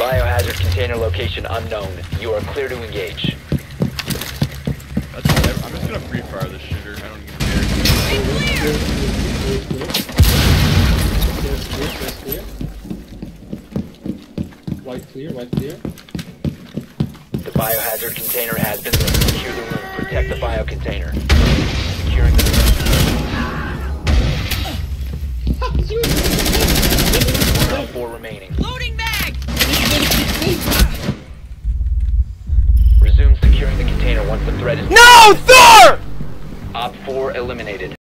Biohazard container location unknown. You are clear to engage. That's whatever. I'm just gonna free fire this shooter. I don't even care. White clear. The biohazard container has been lit. Secure the room. Protect the bio container. Securing the room. 4 remaining. Loading mag! Resume securing the container once the threat is... No, Thor! Op 4 eliminated.